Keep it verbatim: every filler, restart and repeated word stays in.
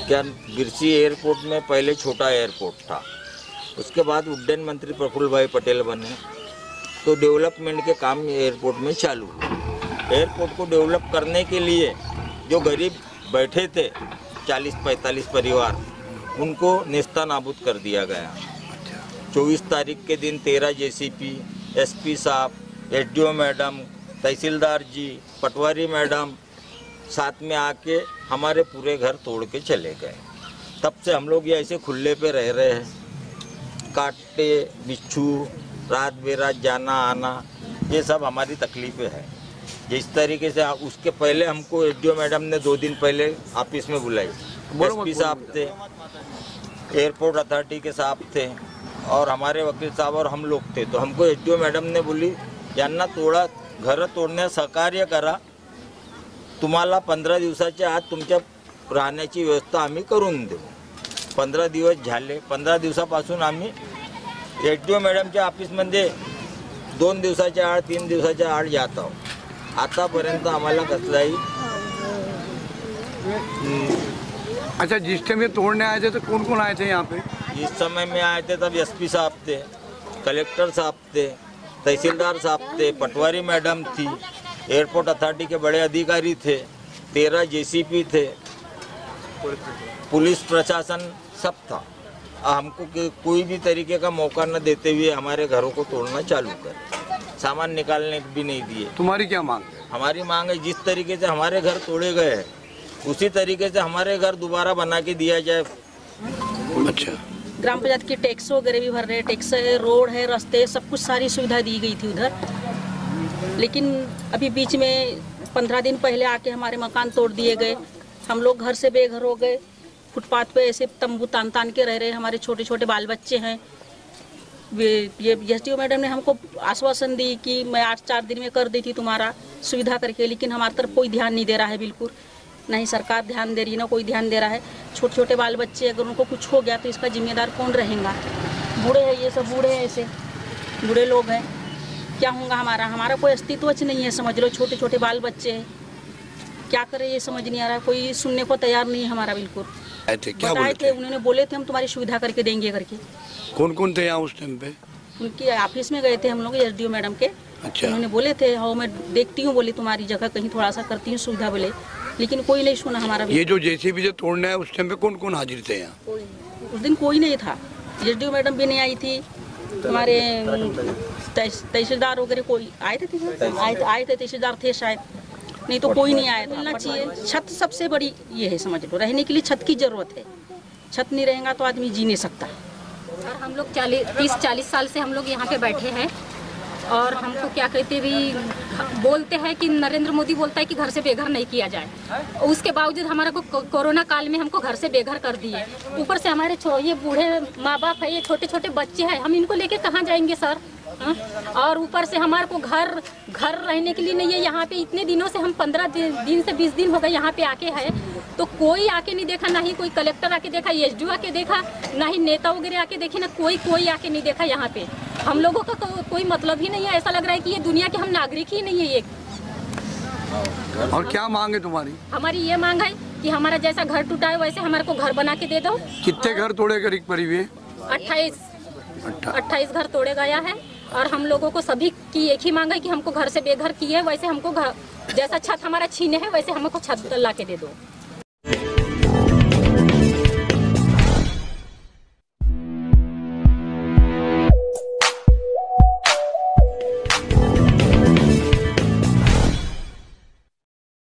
क्या बिरसी एयरपोर्ट में पहले छोटा एयरपोर्ट था, उसके बाद उड्डयन मंत्री प्रफुल्ल भाई पटेल बने तो डेवलपमेंट के काम एयरपोर्ट में चालू हुए। एयरपोर्ट को डेवलप करने के लिए जो गरीब बैठे थे चालीस पैंतालीस परिवार, उनको नेस्ता नाबूद कर दिया गया। चौबीस तारीख के दिन तेरह जेसीपी, एसपी साहब, एसडीओ मैडम, तहसीलदार जी, पटवारी मैडम साथ में आके हमारे पूरे घर तोड़ के चले गए। तब से हम लोग ये ऐसे खुले पे रह रहे हैं, काटे बिच्छू, रात बेरात जाना आना, ये सब हमारी तकलीफ़ें हैं। जिस तरीके से उसके पहले हमको एसडीओ मैडम ने दो दिन पहले ऑफिस में बुलाई, एसपी साहब थे, एयरपोर्ट अथॉरिटी के साहब थे और हमारे वकील साहब और हम लोग थे। तो हमको एसडीओ मैडम ने बोली यांना तोडा घर तोडण्यास सहकार्य करा, तुम्हाला पंधरा दिवसाच्या आत तुमच्या राहण्याची व्यवस्था आम्ही करून देऊ। पंधरा दिवस झाले, पंधरा दिवसापासून आम्ही एसडीओ मॅडमच्या ऑफिसमध्ये दोन दिवसाच्या आड तीन दिवसाच्या आड जात आहोत। आतापर्यंत आम्हाला कसलाही। अच्छा, जिस टाइम ये तोड़ने आए थे तो कौन कौन आए थे यहाँ पे? जिस समय में आए थे तब एसपी साहब थे, कलेक्टर साहब थे, तहसीलदार साहब थे, पटवारी मैडम थी, एयरपोर्ट अथॉरिटी के बड़े अधिकारी थे, तेरह जेसीपी थे, पुलिस प्रशासन सब था। हमको कोई भी तरीके का मौका न देते हुए हमारे घरों को तोड़ना चालू कर, सामान निकालने भी नहीं दिए। तुम्हारी क्या मांग है? हमारी मांग है जिस तरीके से हमारे घर तोड़े गए हैं उसी तरीके से हमारे घर दोबारा बना के दिया जाए। अच्छा, ग्राम पंचायत की टैक्स वगैरह भी भर रहे हैं, टैक्स है, रोड है, रास्ते, सब कुछ सारी सुविधा दी गई थी उधर। लेकिन अभी बीच में पंद्रह दिन पहले आके हमारे मकान तोड़ दिए गए, हम लोग घर से बेघर हो गए, फुटपाथ पे ऐसे तंबू तान तान के रह रहे हैं। हमारे छोटे छोटे बाल बच्चे हैं। ये एसडीओ मैडम ने हमको आश्वासन दी कि मैं आठ चार दिन में कर दी थी तुम्हारा सुविधा करके, लेकिन हमारी तरफ कोई ध्यान नहीं दे रहा है, बिल्कुल नहीं सरकार ध्यान दे रही है ना कोई ध्यान दे रहा है। छोटे छोटे बाल बच्चे अगर उनको कुछ हो गया तो इसका जिम्मेदार कौन रहेगा? बूढ़े हैं, ये सब बूढ़े हैं, ऐसे बूढ़े लोग हैं, क्या होगा हमारा? हमारा कोई अस्तित्व नहीं है, समझ लो। छोटे छोटे बाल बच्चे हैं, क्या करें ये समझ नहीं आ रहा। कोई सुनने को तैयार नहीं है हमारा, बिल्कुल। क्या बताए थे, उन्होंने बोले थे हम तुम्हारी सुविधा करके देंगे करके। कौन कौन थे यहाँ उस टाइम पे? उनकी ऑफिस में गए थे हम लोग एसडीओ मैडम के। अच्छा। उन्होंने बोले थे हाँ मैं देखती हूँ, बोली तुम्हारी जगह कहीं थोड़ा सा करती हूँ सुविधा, बोले, लेकिन कोई नहीं सुना हमारा। ये जो जेसीबी से तोड़ना है उस टाइम पे कौन कौन हाजिर थे यहाँ? उस दिन कोई नहीं था, एसडीओ मैडम भी नहीं आई थी, हमारे तहसीलदार वगैरह कोई आए थे आए आए थे तहसीलदार थे शायद, नहीं तो कोई नहीं आया। मिलना चाहिए। छत सबसे बड़ी ये है, समझ लो, रहने के लिए छत की जरूरत है। छत नहीं रहेगा तो आदमी जी नहीं सकता। और हम लोग चालीस तीस चालीस साल से हम लोग यहाँ पे बैठे हैं और हमको क्या कहते भी बोलते हैं कि नरेंद्र मोदी बोलता है कि घर से बेघर नहीं किया जाए, उसके बावजूद हमारे को कोरोना काल में हमको घर से बेघर कर दिए। ऊपर से हमारे ये बूढ़े माँ बाप है, ये छोटे छोटे बच्चे हैं, हम इनको लेके कहाँ जाएंगे सर? हा? और ऊपर से हमारे को घर घर रहने के लिए नहीं है यहाँ पे। इतने दिनों से हम पंद्रह दिन से बीस दिन हो गए यहाँ पे आके है, तो कोई आके नहीं देखा, ना ही कोई कलेक्टर आके देखा, एसडीओ आके देखा, ना ही नेता वगैरह आके देखे, ना कोई कोई आके नहीं देखा यहाँ पे। हम लोगों का को, कोई मतलब ही नहीं है। ऐसा लग रहा है कि ये दुनिया के हम नागरिक ही नहीं है ये। और क्या मांग है तुम्हारी? हमारी ये मांग है कि हमारा जैसा घर टूटा है वैसे हमारे को घर बना के दे दो। कितने घर तोड़े करीब करीब? अट्ठाईस अट्ठाईस घर तोड़े गया है और हम लोगों को सभी की एक ही मांग है कि हमको घर से बेघर किए, वैसे हमको घर जैसा छत हमारा छीने है वैसे हमको छत ला के दे दो।